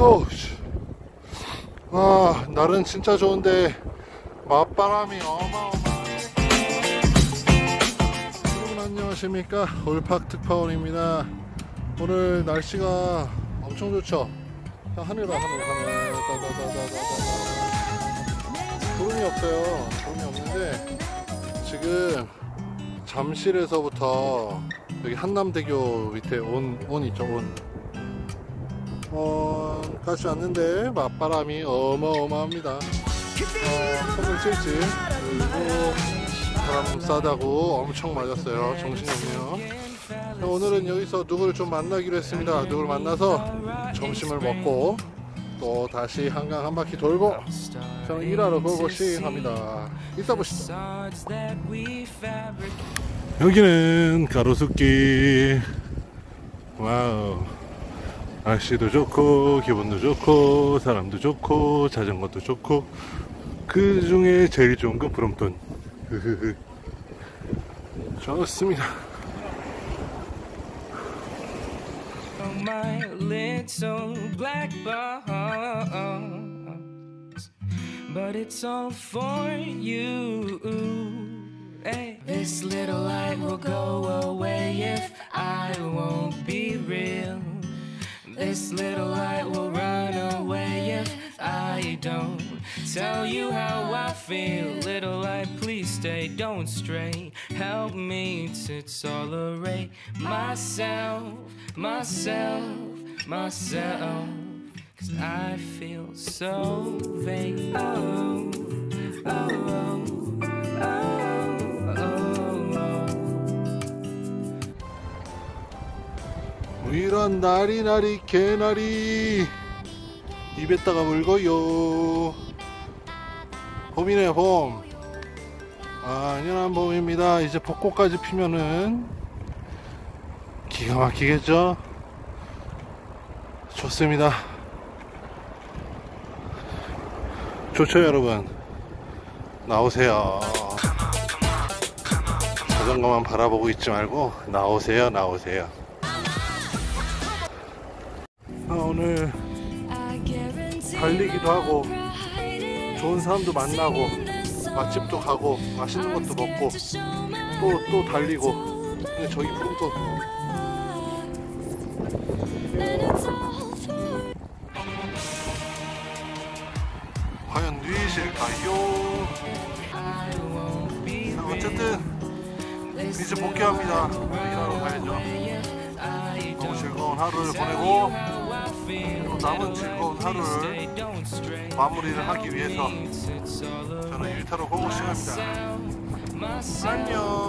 어우, 와, 날은 진짜 좋은데 맞바람이 어마어마해. 여러분 안녕하십니까, 올팍 특파원입니다. 오늘 날씨가 엄청 좋죠. 하늘 봐, 하늘. 구름이 없어요. 구름이 없는데 지금 잠실에서부터 여기 한남대교 밑에 온 있죠, 까지 왔는데 맞바람이 어마어마합니다. 손을 찔찔 그리고 바람 싸다고 엄청 맞았어요. 정신이 없네요. 오늘은 여기서 누구를 좀 만나기로 했습니다. 누구를 만나서 점심을 먹고 또 다시 한강 한 바퀴 돌고 저는 일하러 고고싱 합니다. 이따 보시죠. 여기는 가로수길. 와우, 날씨도 좋고 기분도 좋고 사람도 좋고 자전거도 좋고 그 중에 제일 좋은 건 브롬톤. 좋습니다. My little black box, but it's all for you. Hey. This little light will go away if I won't be real. This little light will run away if I don't tell you how I feel. Little light, please stay, don't stray. Help me to tolerate myself. 'Cause I feel so vain. Oh, oh, oh, oh. 이런 나리나리 개나리 입에다가 물고요. 봄이네, 봄. 안연한 봄입니다. 이제 벚꽃까지 피면은 기가 막히겠죠? 좋습니다. 좋죠, 여러분? 나오세요. 자전거만 바라보고 있지 말고 나오세요. 오늘 달리기도 하고 좋은 사람도 만나고 맛집도 가고 맛있는 것도 먹고 또 달리고. 근데 저기 브롬톤 과연 누이실까요? 어쨌든 이제 복귀합니다. 일하러 가야죠. 너무 즐거운 하루를 보내고 또 남은 즐거운 하루를 마무리를 하기 위해서 저는 일타로 고고싱합니다. 안녕.